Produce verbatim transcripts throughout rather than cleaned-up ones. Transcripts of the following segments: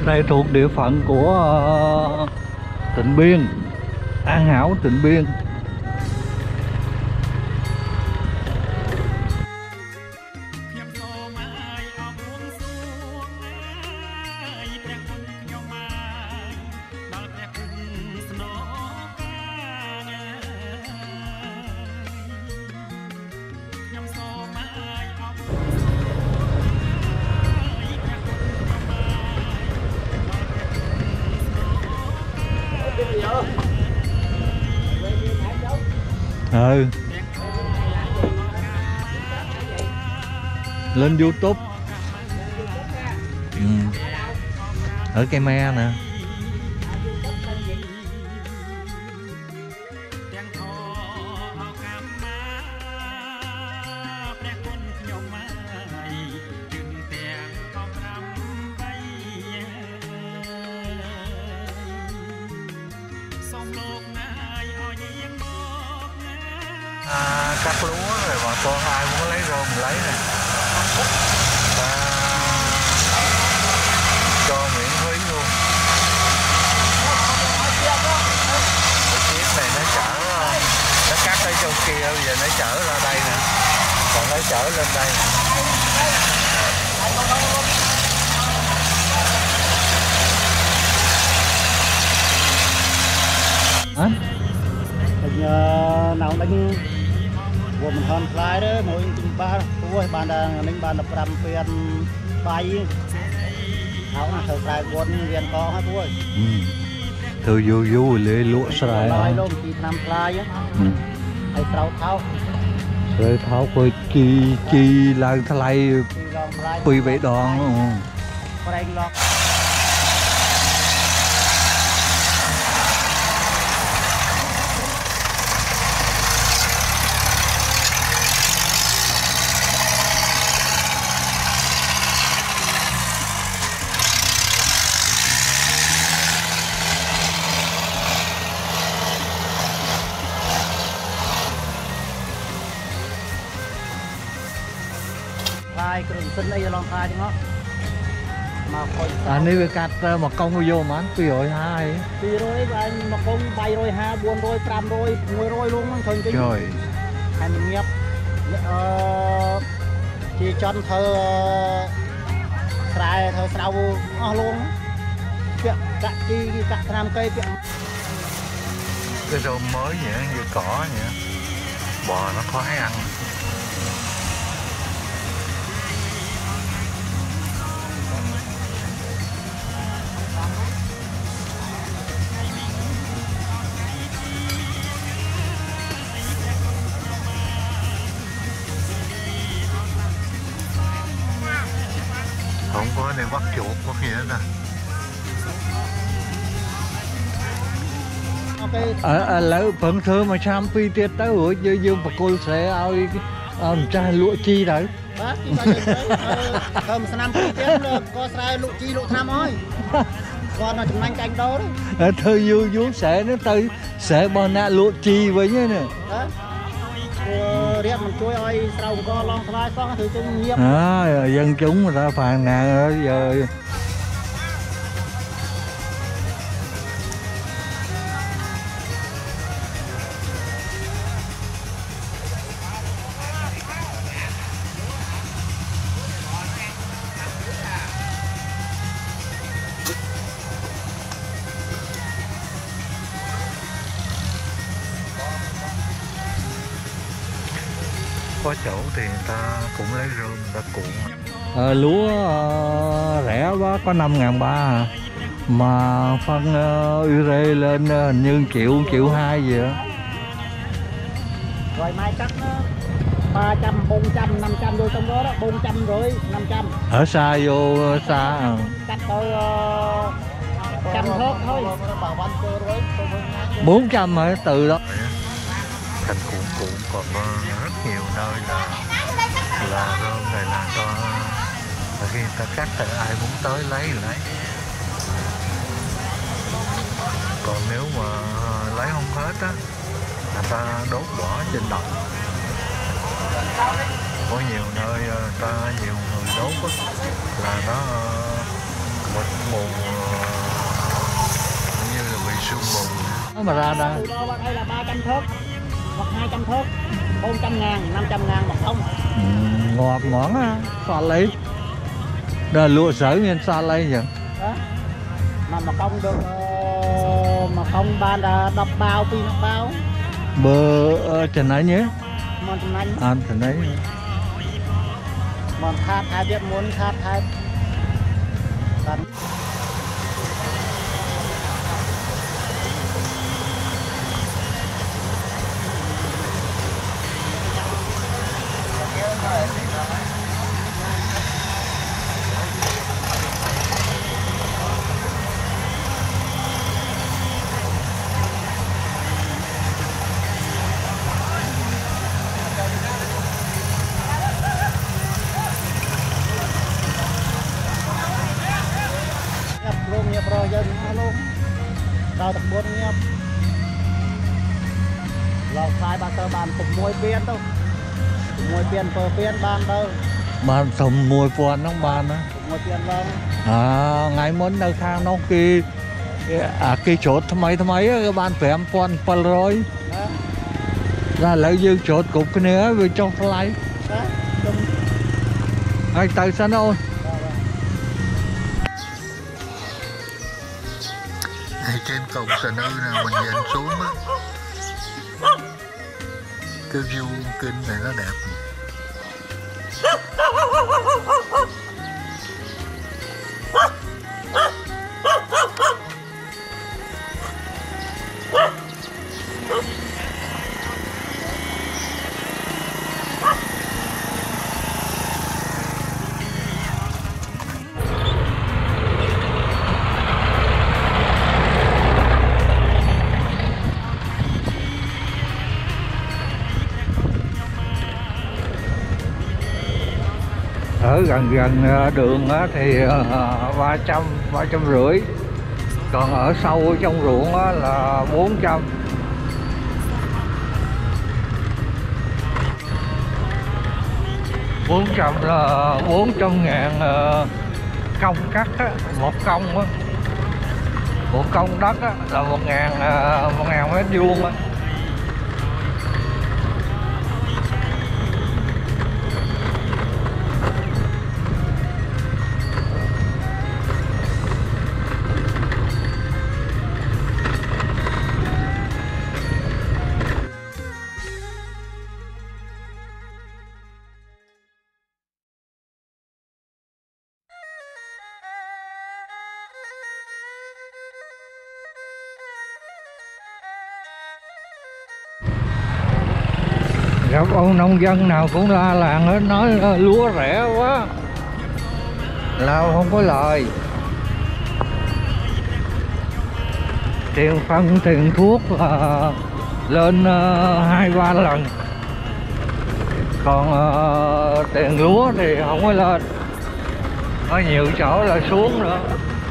Đây thuộc địa phận của uh, Tịnh Biên, An Hảo, Tịnh Biên. Ừ. Lên YouTube. Ừ. Ở cây me nè. À, cắt lúa rồi bà con ai muốn lấy rơm lấy nè, à, cho miễn phí luôn. Cái chiếc này nó chở, nó cắt ở trong kia bây giờ nó chở ra đây nè, còn nó chở lên đây. Hả? Nào đánh của mình hơn fly đó mỗi ba tuổi bạn đang đánh bạn là làm phiền bay áo là thời fly quân viên có hai tuổi từ du du lấy lụa sài nói luôn thì làm fly á hay trâu tháo rồi tháo coi chi chi là thay tùy vậy đòn fly cái sinh đây là long fly chứ nó mà coi anh ấy cắt một công vô mà pi rồi hai pi rồi anh một công bay rồi hai buồn rồi trăm rồi mười rồi luôn thôi cái trời hay mình nghiệp thì cho thơ xài thơ sao luôn việc cắt chi cắt năm cây việc cái rau mới vậy như cỏ vậy bò nó khoái ăn. Không có để bắt chuột có gì hết nè. Ở ở lỡ phần thơ mà trăm pi tiết tới rồi giờ dương bạc côn sẽ ao ông trai lụa chi đấy. Bác thơm năm pi tiết có sai lụa chi lụa tham thôi. Còn là chúng anh canh đâu đấy. Thơ du du sẽ nó tới sẽ bao nạ lụa chi với nhá nè. Riêng mình chui ơi sau có long fly có thứ chung nhiếp à, dân chúng người ta phàn nàn rồi giờ có chỗ thì người ta cũng lấy rơm người ta cuộn. À, lúa uh, rẻ quá có năm ngàn ba à. Mà phân uh, ure lên uh, hình như triệu triệu hai gì đó. Rồi mai cắt ba trăm bốn trăm năm trăm vô trong đó đó bốn trăm rồi năm trăm ở xa vô xa à. Cắt tới uh, trăm thớt thôi bốn trăm hả từ đó thành cuộn cuộn còn rất nhiều nơi là là rơm này là cho là khi người ta cắt thì ai muốn tới lấy lấy, còn nếu mà lấy không hết á người ta đốt bỏ trên đồng. Có nhiều nơi người ta nhiều người đốt á là nó một mùa như là bị sương mù nó mà ra đây. Từ đó đây là ba trăm thớt hoặc hai trăm thớt, bốn trăm ngàn, năm trăm ngàn một công. Ừ, ngọt món á, xa lấy. Đây là lụa sới miền xa lấy vậy. Đó. Mà một công được uh, một công ban là đập bao, pi nó bao. Bơ uh, trần ấy nhé. Mòn trần ấy. À trần ấy. Mòn khát hai biết muốn khát hai. Tấn. Nhập rồi dân luôn rau tập buôn nhập lò khai bà tơ bàn phục mùi biên đâu mùi biên phở biên bàn đâu Bàn thầm mùi phòn nóng bàn á mùi biên vâng à ngày muốn nơi khang nó kia à kia chốt thầm mấy thầm mấy cái bàn phải em phòn phòn rồi ra lấy dương chốt cục cái nữa về trong lấy anh tay sẵn ôi này trên cổng sân ư nào mình nhìn xuống á cái view kinh này nó đẹp. Ở gần gần đường thì ba trăm, ba trăm rưỡi, còn ở sâu trong ruộng là bốn trăm. bốn trăm là bốn trăm ngàn công cắt á, một công á, một công đất á, là một ngàn, một ngàn mét vuông á. Gặp ông nông dân nào cũng la làng hết, nói lúa rẻ quá là không có lời. Tiền phân tiền thuốc là lên hai ba lần, còn uh, tiền lúa thì không có lên, có nhiều chỗ là xuống nữa.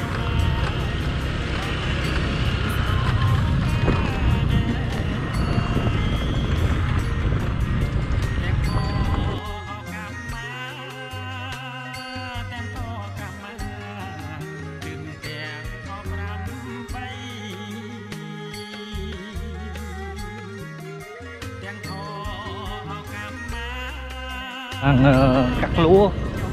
Ăn uh, cắt lúa.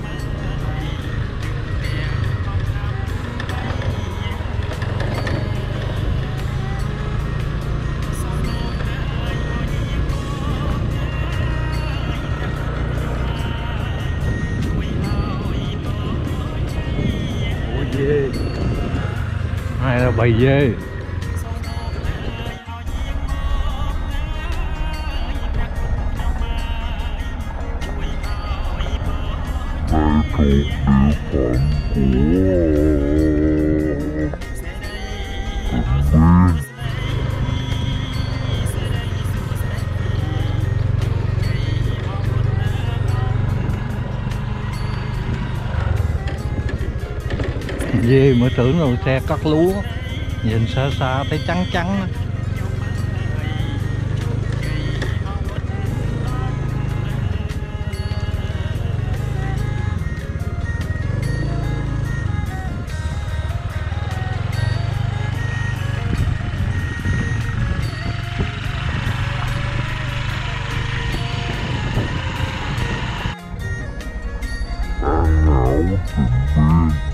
Ủa dê. Này là bầy dê. Thuộc địa phận của dê mới tưởng là xe cắt lúa, nhìn xa xa thấy trắng trắng. Hãy subscribe cho kênh Ghiền Mì Gõ để không bỏ lỡ